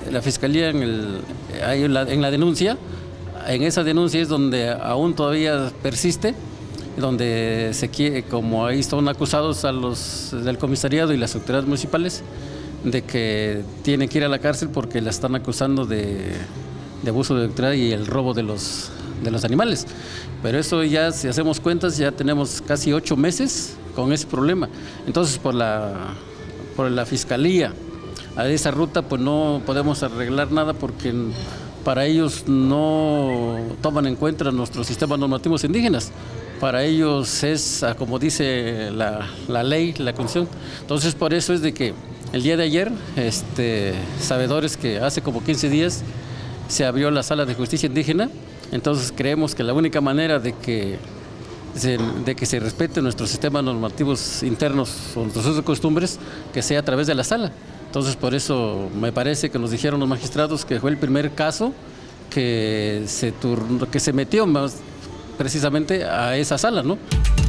la Fiscalía en la denuncia, en esa denuncia es donde aún todavía persiste, donde se quiere, como ahí están acusados a los del comisariado y las autoridades municipales, de que tienen que ir a la cárcel porque la están acusando de abuso de autoridad y el robo de los animales. Pero eso ya, si hacemos cuentas, ya tenemos casi 8 meses con ese problema. Entonces, por la Fiscalía a esa ruta, pues no podemos arreglar nada porque para ellos no toman en cuenta nuestros sistemas normativos indígenas. Para ellos es, como dice la ley, la Constitución. Entonces, por eso es de que el día de ayer, sabedores que hace como 15 días se abrió la Sala de Justicia Indígena. Entonces creemos que la única manera de que se respeten nuestros sistemas normativos internos o nuestros usos y costumbres, que sea a través de la sala. Entonces por eso me parece que nos dijeron los magistrados que fue el primer caso que se metió más precisamente a esa sala, ¿no?